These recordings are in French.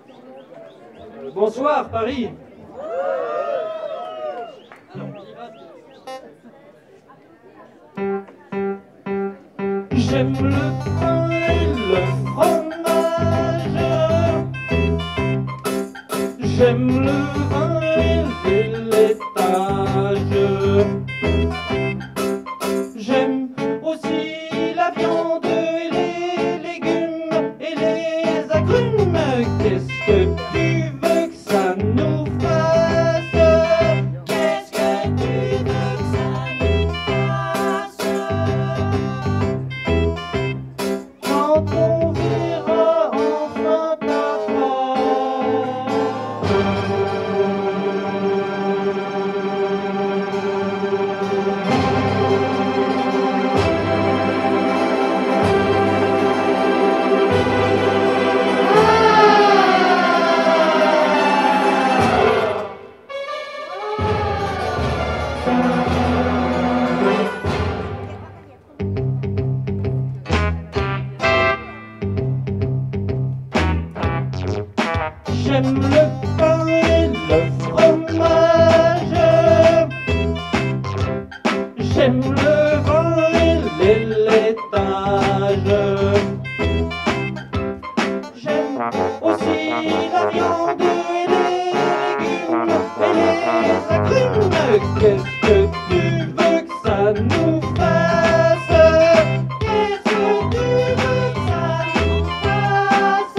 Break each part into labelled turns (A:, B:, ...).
A: Bonsoir, Paris. Alors, on y va. J'aime le pain et le fromage. J'aime le vin et le laitage. J'aime aussi la viande et les légumes et les agrumes. Qu'est-ce que tu veux que ça nous fasse? Qu'est-ce que tu veux que ça nous fasse? Quand on verra enfin ta J'aime le pain et le fromage. J'aime le vin et les laitages. J'aime aussi la viande et les légumes et les agrumes. Qu'est-ce que tu veux que ça nous fasse? Qu'est-ce que tu veux que ça nous fasse?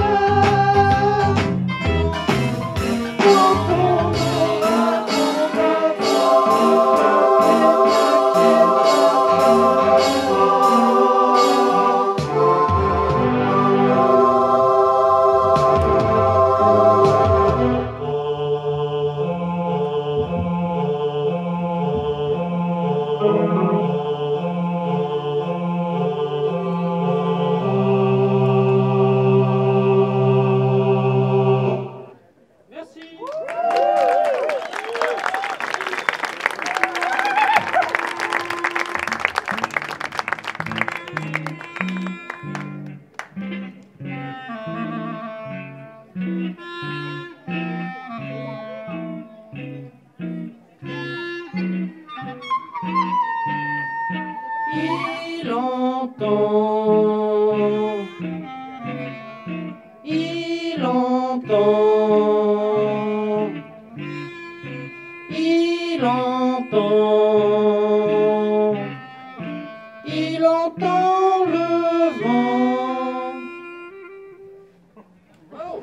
A: Il entend, il entend, il entend, il entend le vent. Oh.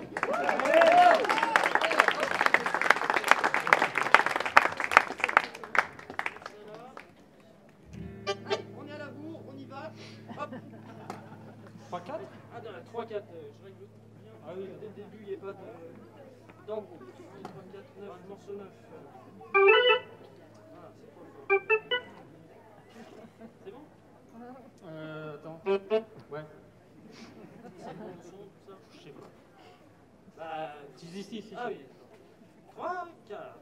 A: On est à la bourre, on y va. Hop. 3-4 Ah non, 3-4, je règle bien. Ah oui, dès le début, il n'y a pas d'embrouille. 3, 4, 9, morceau 9. Voilà, c'est trop fort. C'est bon? Attends. Ouais. C'est bon, le son, tout ça? Je sais pas. Bah, tu dis si. Ah oui. 3, 4.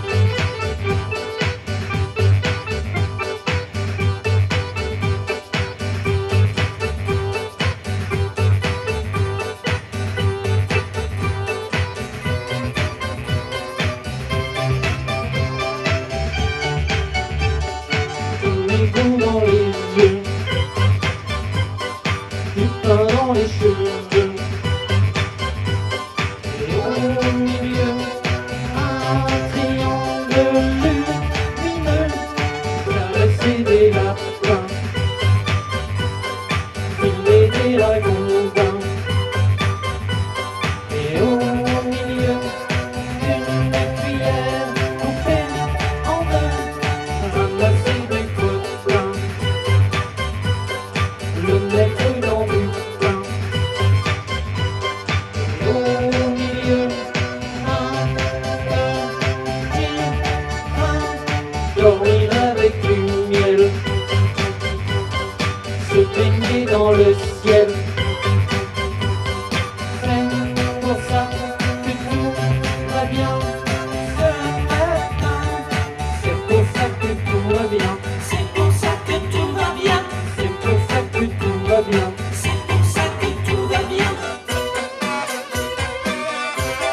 A: Dans les yeux, du pain dans les cheveux, et au milieu, un triangle lumineux, caresser des lapins, filer des ragondins, et au milieu, une cuillère coupée en deux, ramasser des coquins. Le mettre dans du pain. Et au milieu, un petit train, dormir avec du miel, se baigner dans le ciel. C'est pour ça que tout va bien ce matin. C'est pour ça que tout va bien. C'est pour ça que tout va bien. C'est pour ça que tout va bien. C'est pour ça que tout va bien.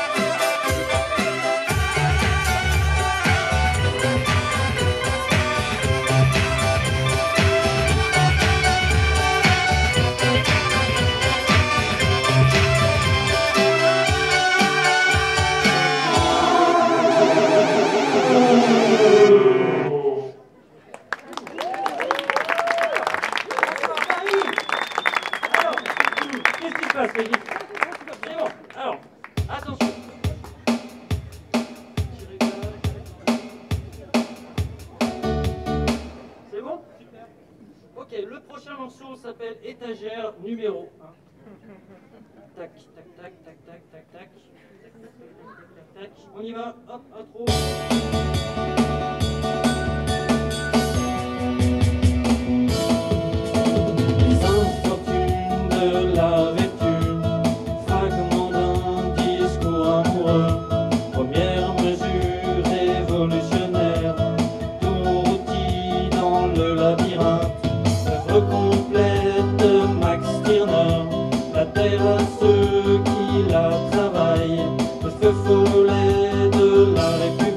A: le prochain morceau s'appelle Étagère numéro 1. Tac, tac, tac, tac, tac, tac, tac. Tac, on y va, hop, intro. Les infortunes de la vertu, fragment d'un discours amoureux, première mesure révolutionnaire, tout rôti dans le labyrinthe, œuvre complète de Max Stirner, la terre à ceux qui la travaillent, le feu follet de la République.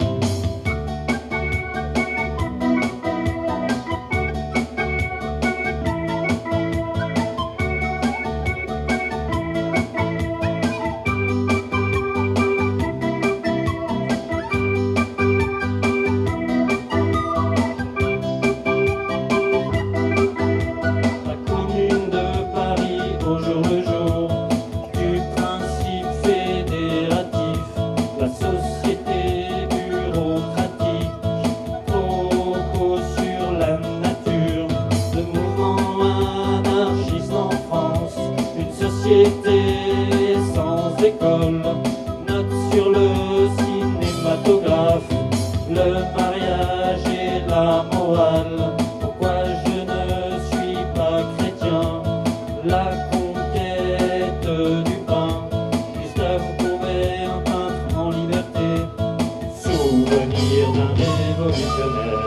A: La commune de Paris au jour le jour du principe fédératif, la société bureaucratique, trop sur la nature, le mouvement anarchiste en France, une société sans école, note sur le cinématographe, le mariage et la morale. Pourquoi je ne suis pas chrétien? La conquête du pain, Gustave Courbet, un peintre en liberté, souvenir d'un révolutionnaire.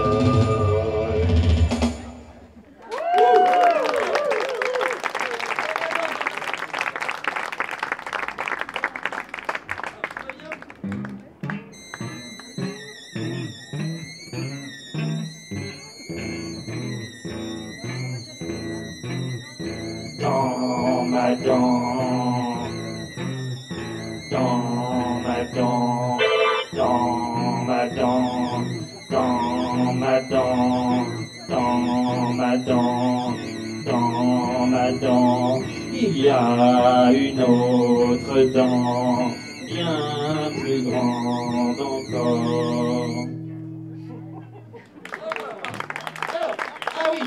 A: Dans ma dent, dans ma dent, dans ma dent, dans ma dent, dans ma dent, dans ma dent, il y a une autre dent, bien plus grande encore. Ah oui!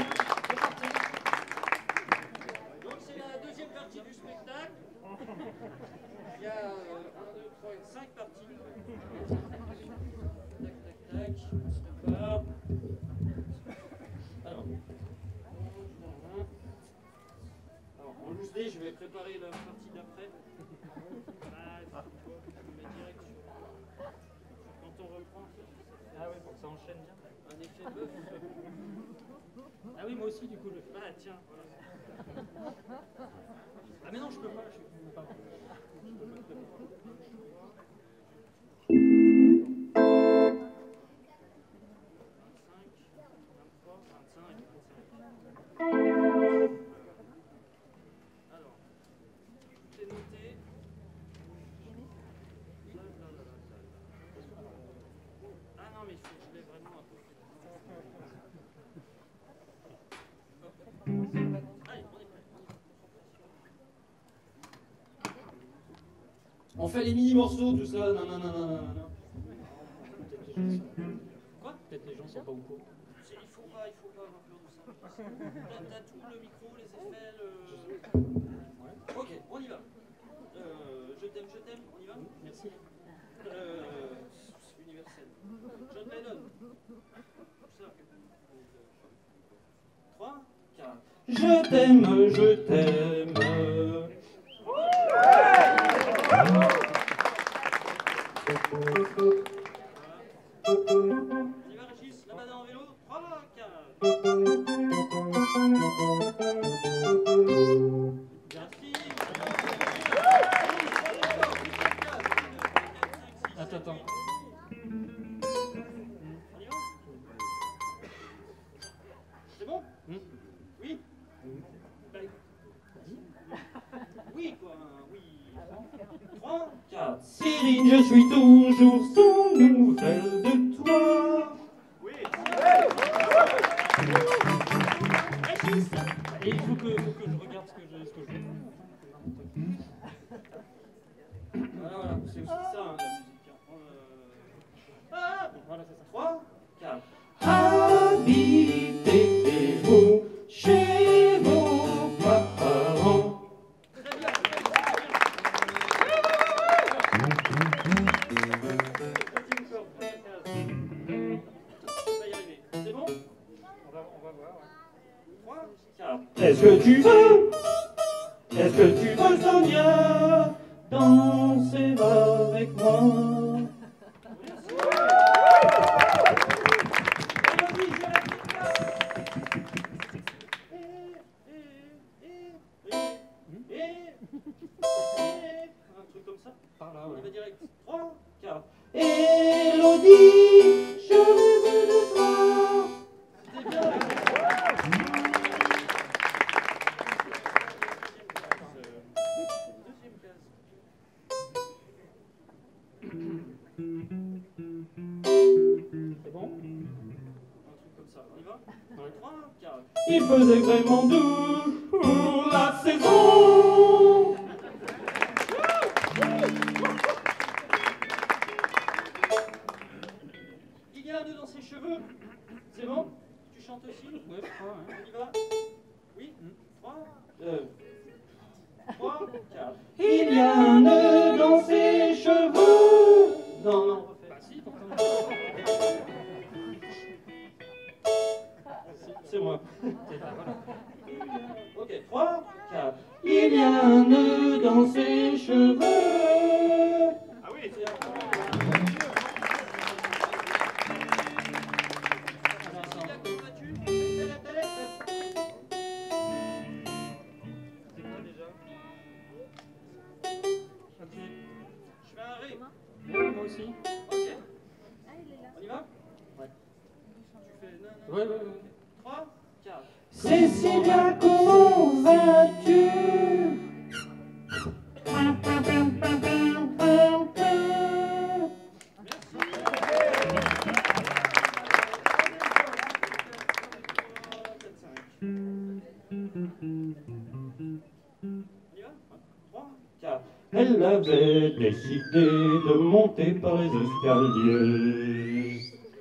A: Donc c'est la deuxième partie du spectacle. Il y a 1, 2, 3, 5 parties. Tac, tac, tac. On se prépare. Alors, en loose day, je vais préparer la partie d'après. Je mets direct sur... Quand on reprend. Ah oui, pour que ça enchaîne bien. Un effet bœuf. Ah oui, moi aussi, du coup. Ah tiens, voilà. Ah mais non, je peux pas. Je peux pas. Alors, tout est noté. Ah non, mais il faut que je l'ai vraiment un peu. Allez, on est prêt. On fait les mini-morceaux, tout ça, nanana. Quoi? Peut-être les gens sont pas au courant. Il faut pas avoir peur de ça. T'as tout, le micro, les effets, le... Ouais. Ok, on y va. Je t'aime, on y va? Merci. Universel. John Lennon. Ça. 3, 4. Je t'aime, je t'aime. On y va, Régis, là-bas dans le vélo. 3, 4. Merci. Attends. On y va? C'est bon? Oui? Oui, quoi, oui. 3, 4. Cyrine, je suis toujours sans nouvelles de toi. Oui. Régis. Et il faut que je regarde ce que je fais. Voilà, c'est aussi ça, hein, la musique. Voilà, c'est ça. 3, 4. Habitez-vous chez Qu'est-ce que tu veux? Qu'est-ce que tu veux, Sonia? Danser avec moi. Un truc comme ça. Par là, on y va direct. 3, 4. Élodie, je rêve de toi. C'est bien. Deuxième case. C'est bon? Un truc comme ça. On y va? 3, 4. Il faisait vraiment doux pour la saison. Il y a un nœud dans ses cheveux. C'est bon? Tu chantes aussi? Ouais, je crois. Hein. On y va? Oui? 3, 2, 3, 4. Il y a un nœud dans ses cheveux. Non, non, refais. Bah si, pourtant. C'est moi. Ok, 3, 4. Il y a un nœud dans ses cheveux. Ah oui, c'est moi aussi. Ok. On y va? Ouais. Tu fais... Ouais, ouais, ouais. 3, 4. Cécilia, comment vas-tu? Elle avait décidé de monter par les escaliers.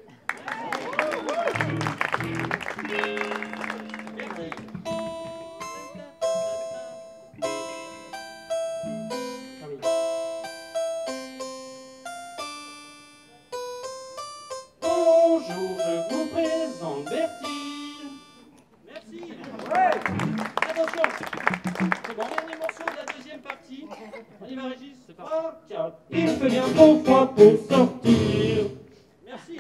A: Bonjour, je vous présente Bertille. Merci. Attention. C'est bon, dernier morceau de la deuxième partie. On y va, Régis. 3, 4. Il fait bien trop froid pour sortir. Merci.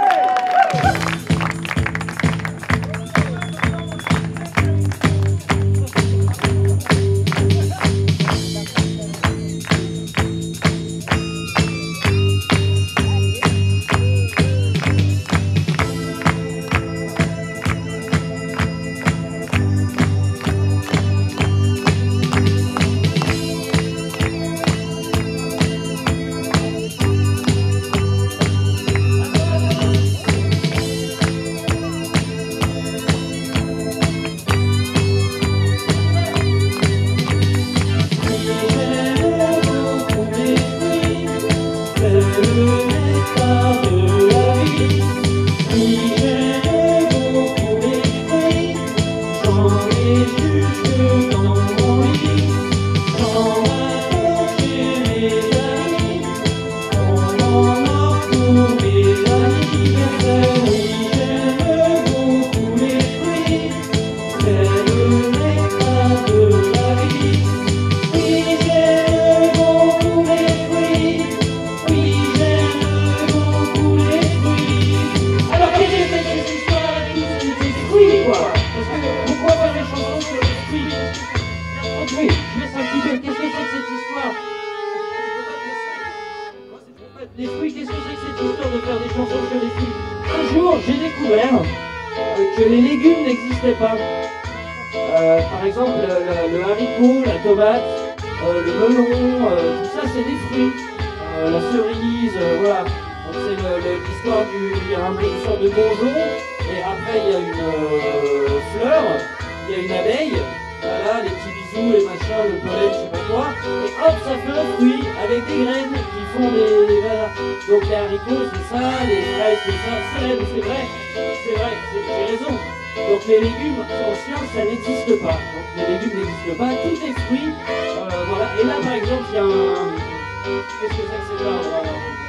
A: Les fruits, qu'est-ce que c'est que cette histoire de faire des chansons sur les fruits? Un jour, j'ai découvert que les légumes n'existaient pas. Par exemple, le haricot, la tomate, le melon, tout ça, c'est des fruits. La cerise, voilà. Donc c'est l'histoire il y a une sorte de bourgeon, et après il y a une fleur, il y a une abeille, voilà, les petits bisous, les machins, le pollen, je sais pas quoi, et hop, ça fait un fruit avec des graines qui font des voilà. Donc les haricots, c'est ça, les fraises, c'est ça, c'est vrai, j'ai raison. Donc les légumes, en science, ça n'existe pas. Donc les légumes n'existent pas, tout est fruits, voilà. Et là, par exemple, il y a un... Qu'est-ce que c'est que cet arbre?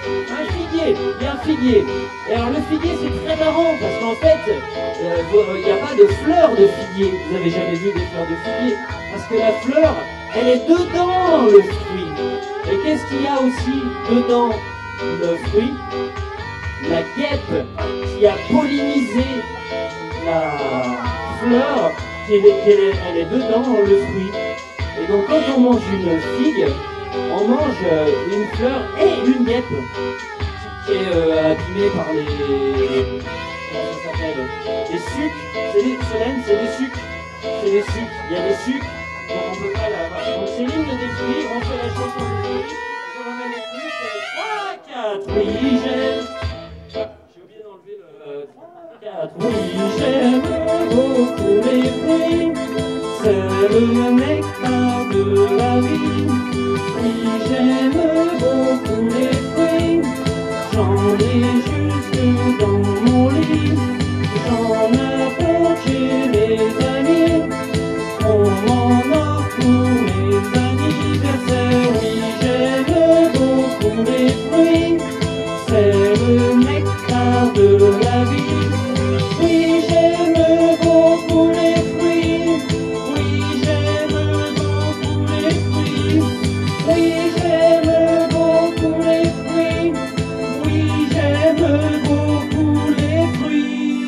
A: Un figuier, il y a un figuier. Et alors le figuier c'est très marrant parce qu'en fait, il n'y a pas de fleurs de figuier. Vous n'avez jamais vu des fleurs de figuier. Parce que la fleur, elle est dedans le fruit. Et qu'est-ce qu'il y a aussi dedans le fruit? La guêpe qui a pollinisé la fleur, elle est dedans le fruit. Et donc quand on mange une figue, on mange une fleur et une guêpe qui est abîmée par les... comment ça s'appelle? Les sucs. Solène, c'est des sucs. C'est des sucs. Il y a des sucs, donc on peut pas l'avoir. Donc c'est l'hymne des fruits, on fait la chanson des fruits. Je remets les fruits, c'est 3, 4, oui j'aime. J'ai oublié d'enlever le 3, 4, oui j'aime beaucoup les fruits. C'est le nectar de la vie. Oui, j'aime beaucoup les fruits. J'en ai jusque dans mon lit. J'en apporte chez mes amis. On m'en offre pour mes anniversaires. Oui, j'aime beaucoup les fruits. C'est le nectar de la vie. Oui, j'aime beaucoup les fruits. Oui, j'aime beaucoup les fruits. Oui, j'aime beaucoup les fruits. Oui, j'aime beaucoup les fruits.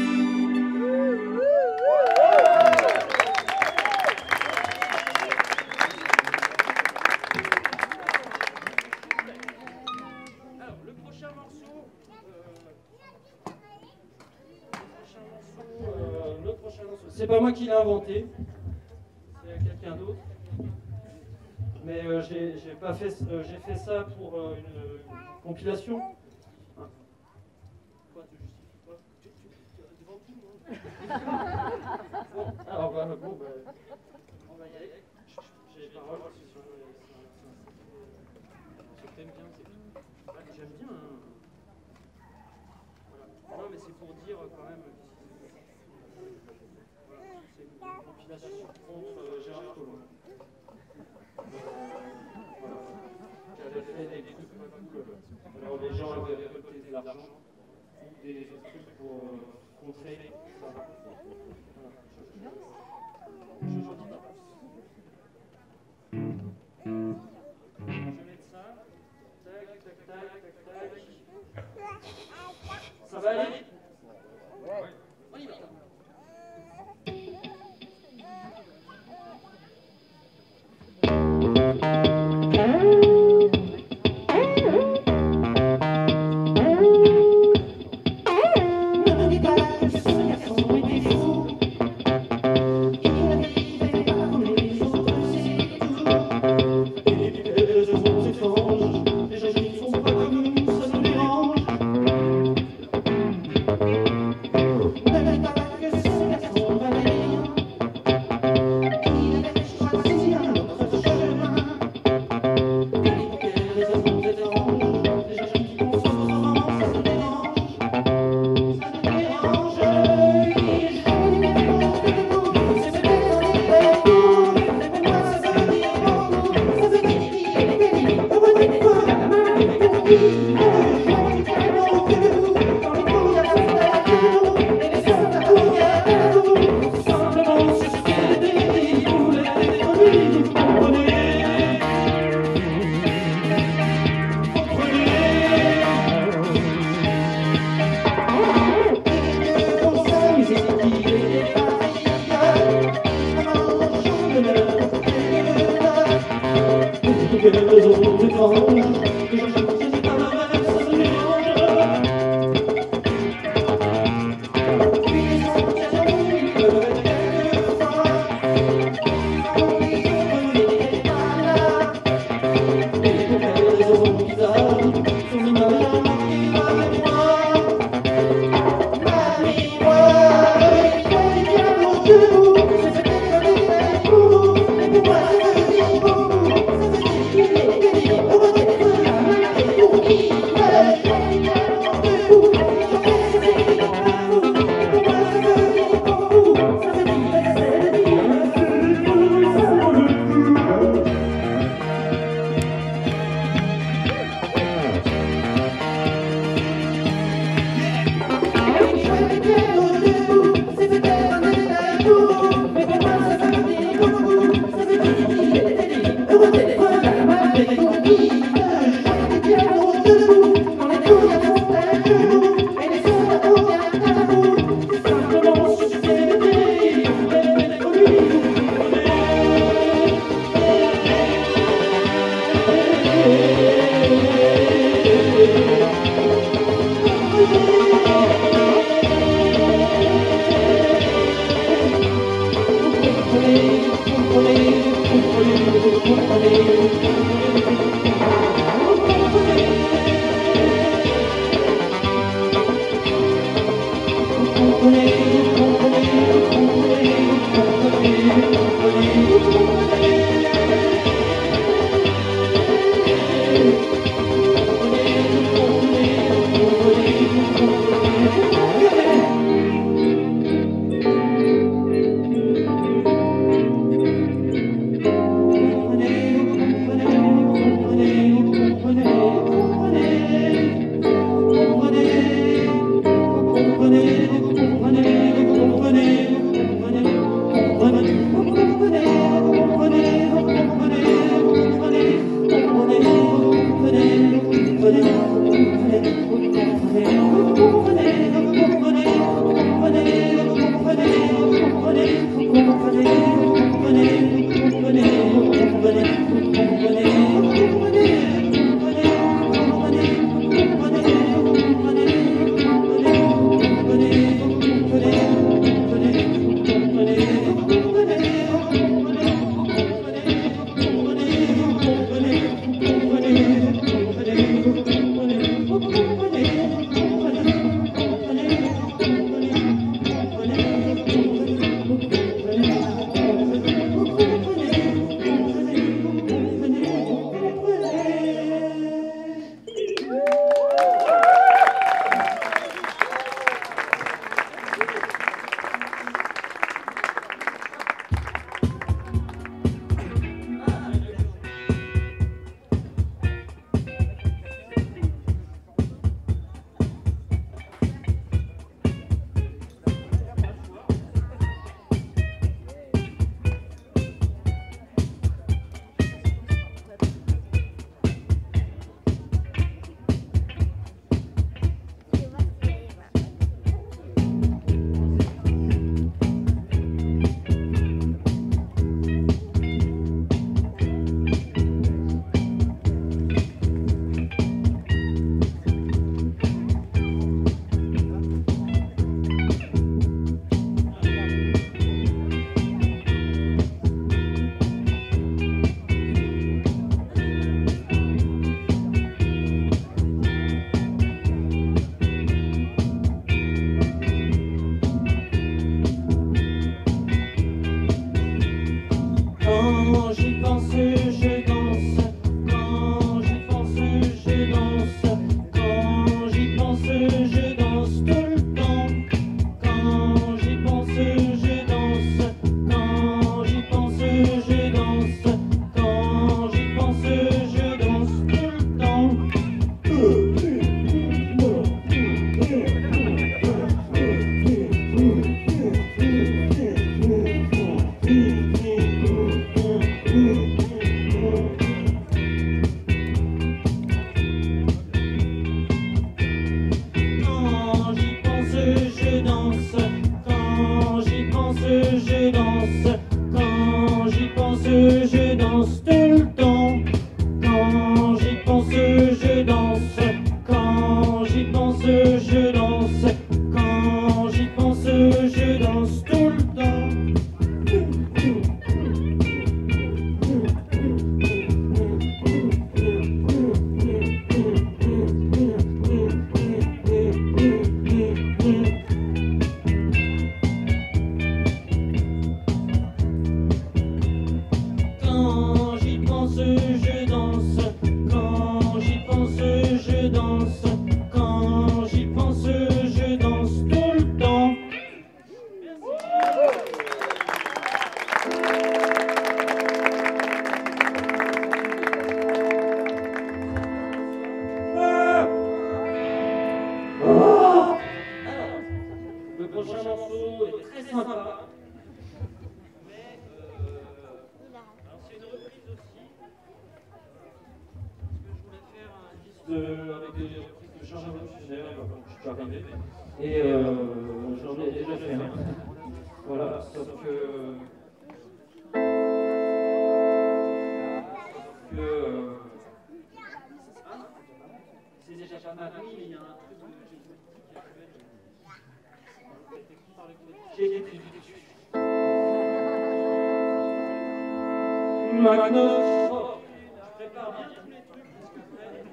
A: Alors, le prochain morceau, c'est pas moi qui l'ai inventé, c'est quelqu'un d'autre. Mais j'ai fait ça pour une compilation. Hein. Quoi, tu justifies quoi? Devant tout le monde. Bon, alors on va y aller. J'ai les paroles. Ce que t'aimes bien, c'est tout. Ouais, j'aime bien. Hein. Voilà. Non, mais c'est pour dire quand même. Voilà, c'est une compilation contre Gérard Collomb. Voilà. J'avais fait des trucs pas cool. Alors les gens avaient récolté de l'argent ou des trucs pour contrer ça. Voilà. Je dis pas plus. Je vais mettre ça. Tac, tac, tac, tac, tac. Ça va aller? Ouais. On y va. Ne me dis pas que ce garçon était fou. Il ne vivait pas comme avec des reprises de chants révolutionnaires, je suis arrivé, et j'en ai déjà fait un. Voilà, sauf que c'est déjà pas mal, oui, mais il y a un truc Magnus. Oh, je prépare bien tous les trucs parce qu'après,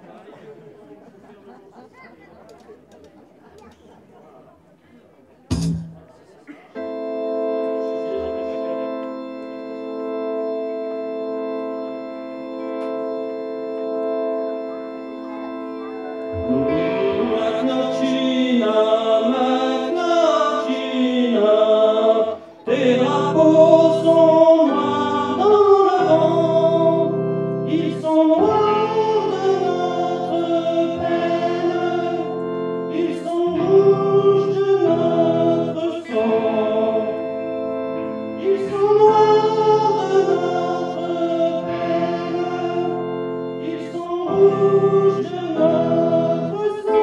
A: tes drapeaux sont noirs dans le vent, ils sont noirs de notre peine, ils sont rouges de notre sang, ils sont noirs de notre peine, ils sont rouges de notre sang.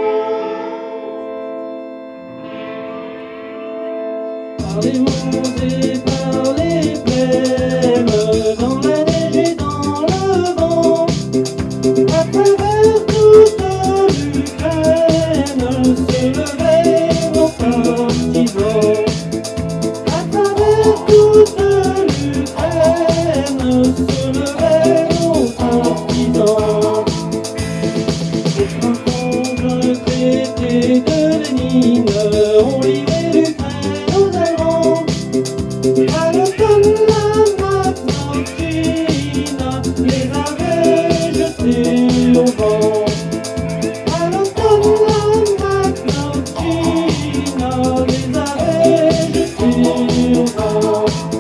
A: Par les monts et par les plaines, dans la neige et dans le vent, à travers toute l'Ukraine se levaient nos partisans. À travers toute l'Ukraine se levaient nos partisans. Et contre le traité de Lénine, on livrait l'Ukraine aux Allemands. À l'automne, la Magnolina les avait jetés au vent. À l'automne, la Magnolina les avait jetés au vent.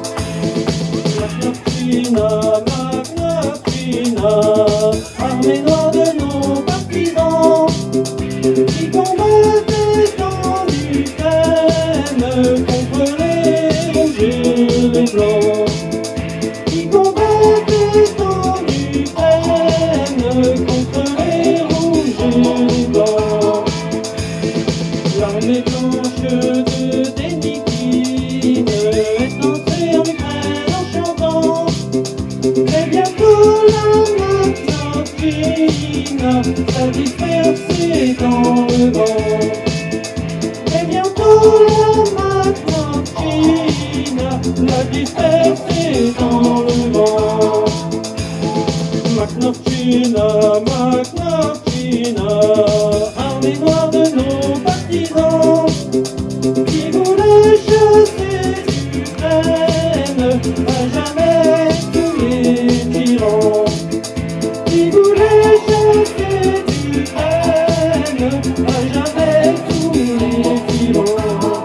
A: Magnolina, armée noire de nos partisans, qui combattaient en Ukraine contre les rouges et les blancs, qui combattaient en Ukraine contre les rouges et les blancs. L'armée blanche de Dénikine est entrée en Ukraine en chantant, et bientôt la Magnolina s'a dispersée dans le vent. Et bientôt la Magnolina l'a dispersée dans le vent. Magnolina, Magnolina, armée noire de nos partisans, qui voulait chasser l'Ukraine à jamais tous les tyrans, qui voulait chasser l'Ukraine à jamais tous les tyrans.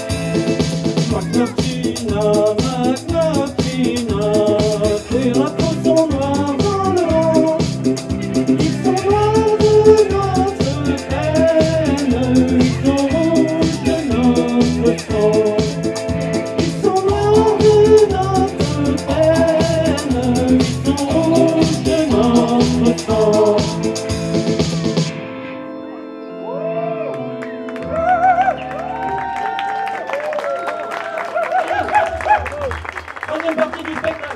A: Magnolina, Magnolina, tes drapeaux sont noirs dans le vent, ils sont noirs de notre peine, ils sont rouges de notre sang. Ils sont noirs de notre peine, ils sont rouges de notre sang. Troisième partie du spectacle.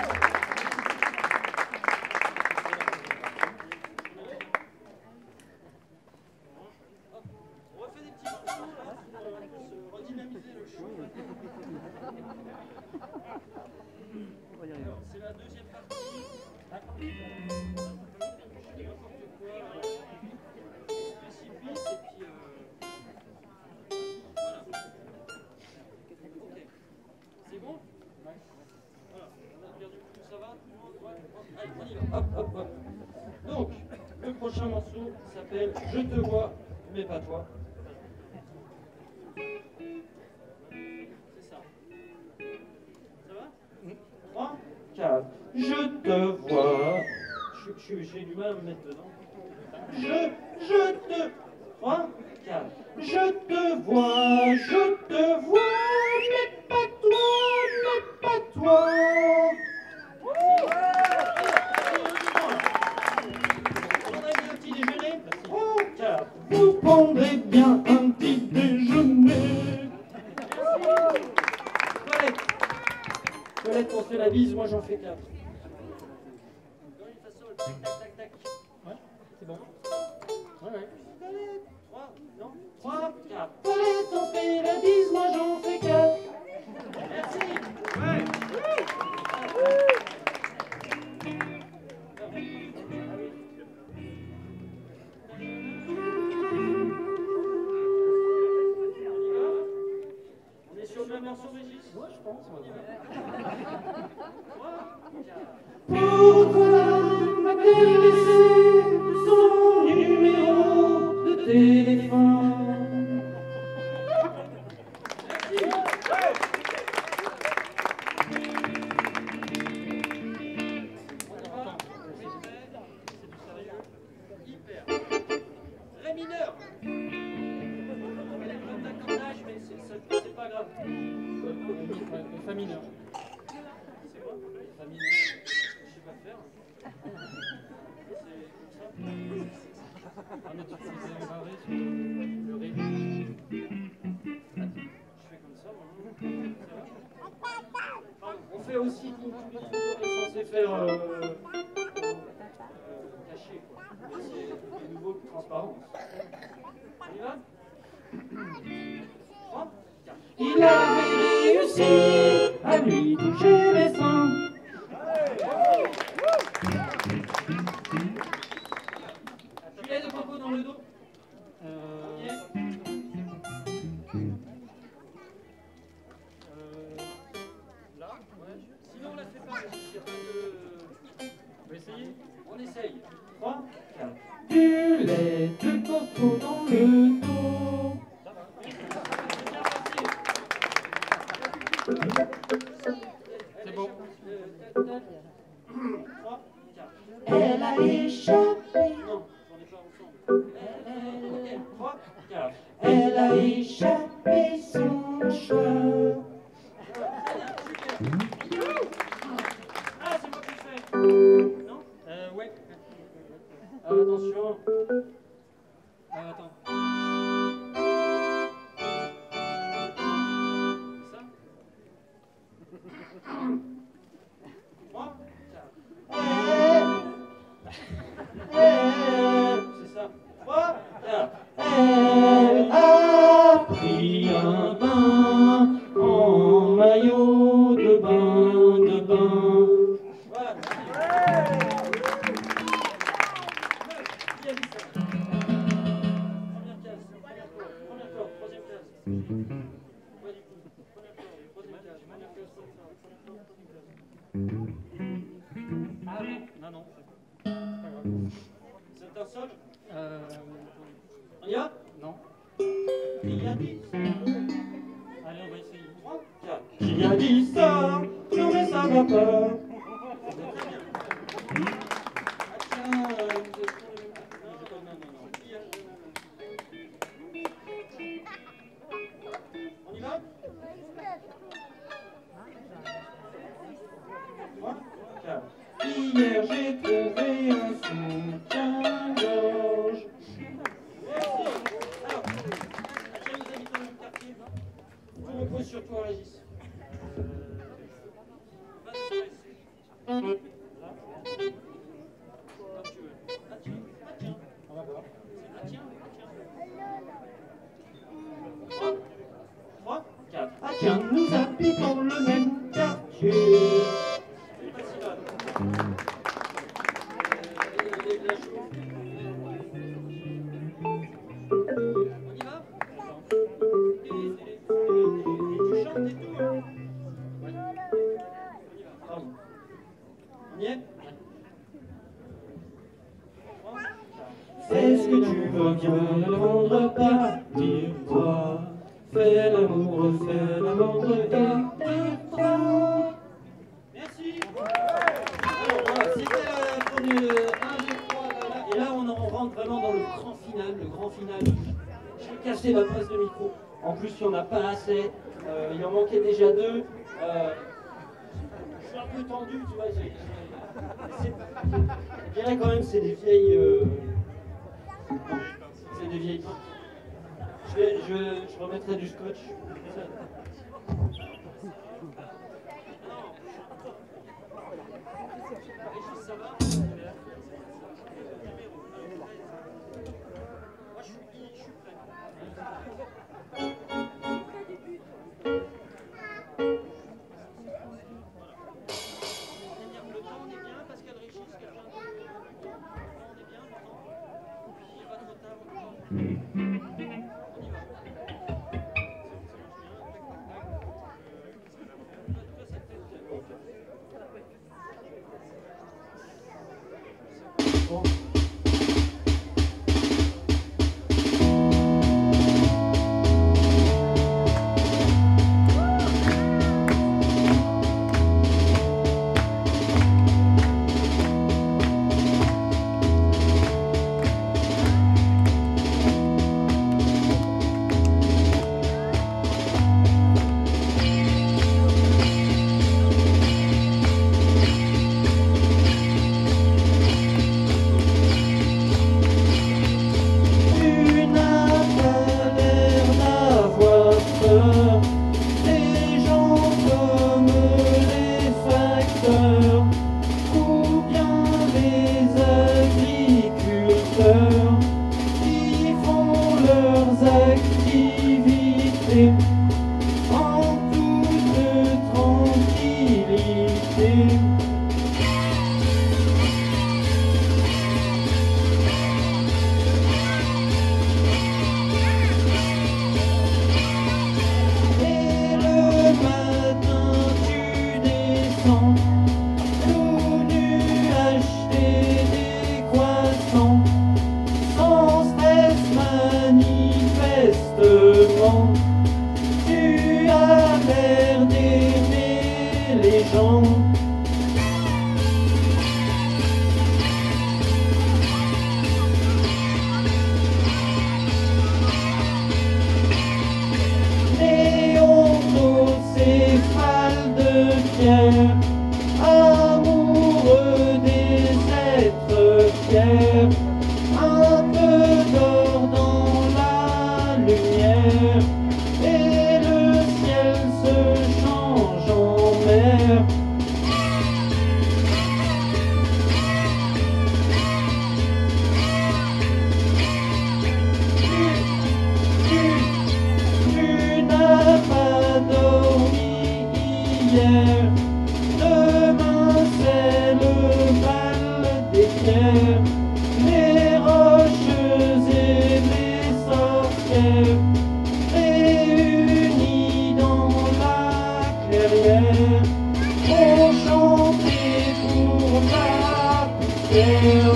A: On refait des petits morceaux là pour se redynamiser le show. C'est la deuxième partie. N'importe quoi spécifique et puis voilà. Ok. C'est bon? Voilà. On a perdu tout, ça va? Ouais. Allez, on y va. Hop, hop, hop. Donc, le prochain morceau s'appelle Je te vois, mais pas toi. C'est ça. Ça va? 3, 4. Je te vois. J'ai du mal à me mettre dedans. Je te. 3, 4. Je te vois, mais pas toi, Vous prendrez bien un petit déjeuner? 3, 4. Vous prendrez bien un petit déjeuner. Colette pour se la bise, moi j'en fais 4. Tac, tac, tac. Ouais, c'est bon. Ouais. 3, non 3, 4. Colette, on fait la bise, moi j'en fais 4. Merci. Ouais. Moi, je pense. Pourquoi m'a-t-elle laissé son numéro de téléphone? Ré mineur. Elle est comme d'accordage, mais c'est pas grave. Fa mineur. C'est quoi? Fa mineur. Je sais pas faire. C'est comme ça. Ah, mais tu faisais un barré sur le ré. Je fais comme ça, moi. On fait aussi est censé faire caché, quoi. C'est de nouveau transparence. On y va? Il avait réussi à lui toucher les seins. Filet de coco dans le dos. Là, ouais. Sinon on la fait pas. Il y a pas de... On va essayer. On essaye. 3, 4. Du lait de coco dans le dos. C'est bon. 3, 4. Elle a échappé. Non, on n'est pas ensemble. 3, 4. Elle a échappé son chat. Ah, c'est moi qui le fais. Non? Ouais. Attention. Attends. C'est ça. 3, 4. Elle a pris un bain en maillot de bain, de bain. Voilà. Qui a dit ça? Première case, première corde, troisième case. Ouais, du coup. Première corde, troisième case, première case, troisième case. Ah non, non, c'est pas grave. C'est un sol? On y va? Non. Qui a dit ça? Allez, on va essayer. 3, 4. Qui a dit ça? Non, mais ça va pas. On y va? 3, 4. Hier j'ai trouvé un soutien-gorge. Merci. Alors, Hachem, nous habitons le même quartier. On repose sur toi, Régis. Va te stresser. Là. Comme tu veux. Ah tiens, ah tiens. On va voir. Ah tiens, ah tiens. 3, 4. Ah tiens, nous habitons le même quartier. C'est pas si mal. On y va? Et tu chantes et tout, hein? Ouais. On y va. Pardon. On y est? Fais ce que tu veux bien, ne prendre pas, tire-toi. Fais l'amour et tire-toi. Merci. Alors voilà, c'était la première 1, 2, 3, là. Et là on rentre vraiment dans le grand final, J'ai cassé la presse de micro. En plus, il n'y en a pas assez. Il en manquait déjà 2. Je suis un peu tendu, tu vois. Je dirais quand même que c'est des vieilles... c'est des vieilles... Je remettrai du scotch. Ça va? Moi, je suis prêt. Le temps, on est bien, Pascal Régis, quelqu'un de... Le temps, on est bien, le temps. Il n'est pas trop tard. On y va. temps. Tu as l'air d'aimer les gens. Néontocéphale de pierre, amoureux des êtres fiers, un peu d'or dans la lumière, et le ciel se change en mer. Tu n'as pas dormi hier, demain c'est le bal des pierres, les rocheuses et les sorcières, réunies dans la clairière, vont chanter pour la poussière.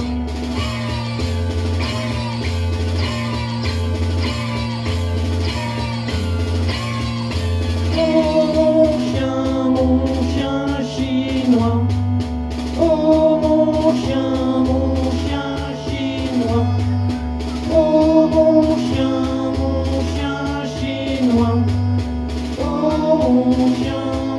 A: Oh mon chien chinois, oh mon chien chinois, oh mon chien chinois, oh mon chien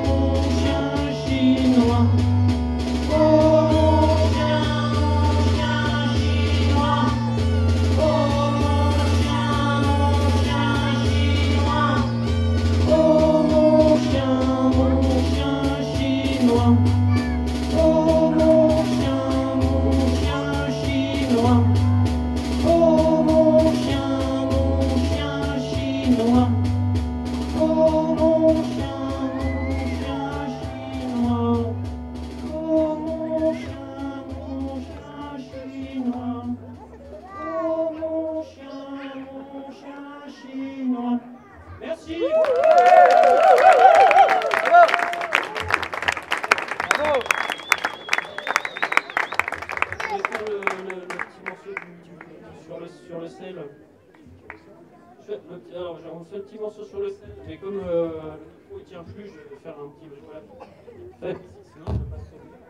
A: chinois, oh mon chien chinois, oh mon chien chinois. Oh mon chien chinois, oh mon chien chinois, oh mon chien chinois, oh mon chien chinois, oh mon chien chinois, oh mon chien chinois. Merci.
B: Bravo.
A: Je vais faire le petit morceau sur le sel. Alors, on fait un petit morceau sur le sel, mais comme le micro il tient plus, je vais faire un petit bricolage. Fait. Sinon, je passe sur le...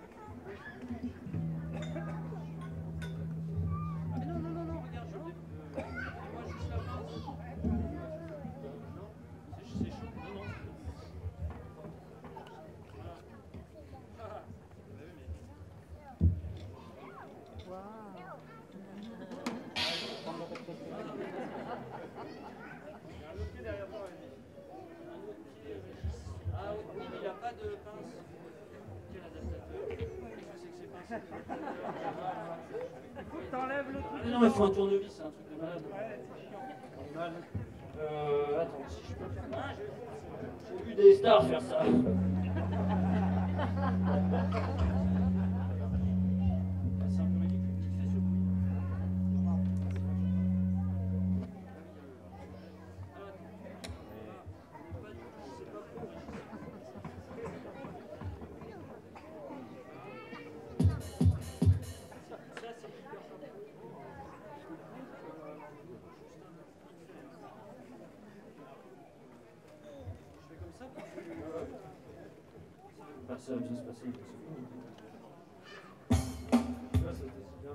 A: Ah, non, regarde, je vais... moi, juste la main. C'est chaud, non. Ah oui, il n'y a pas de pince. Quel adaptateur? Qu'est-ce que c'est que ces pinces?
B: Faut que t'enlèves le truc.
A: Non, mais il faut un tournevis, c'est un truc de malade. Attends, si je peux faire. J'ai vu des stars faire ça. C'est un peu ridicule. Qui fait ce bruit? Bah, ça va bien se passer. Ça, c'était bien.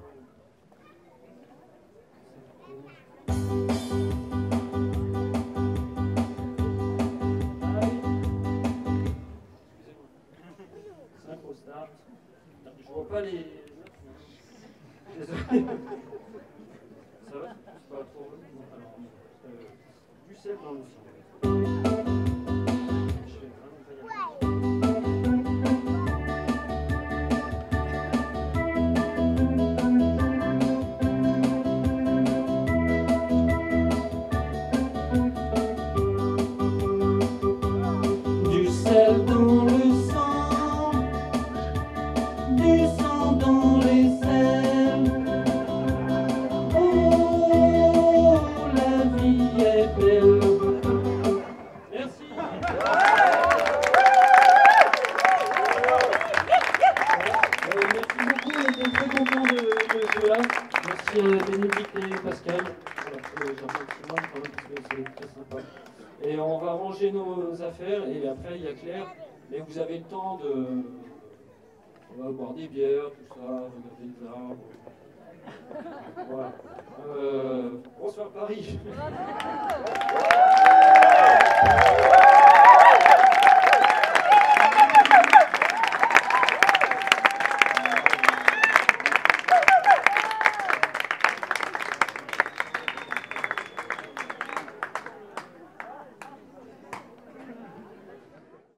A: Synchro start. Je vois pas les. Désolé. Ça va? C'est pas trop. Alors, du sel dans le sang. Merci Bénédicte et Pascal. Voilà, j'en remercie moi quand même parce que c'est très sympa. Et on va ranger nos affaires, et après il y a Claire. Mais vous avez le temps de... On va boire des bières, tout ça, regarder les arbres. Voilà. Bonsoir Paris.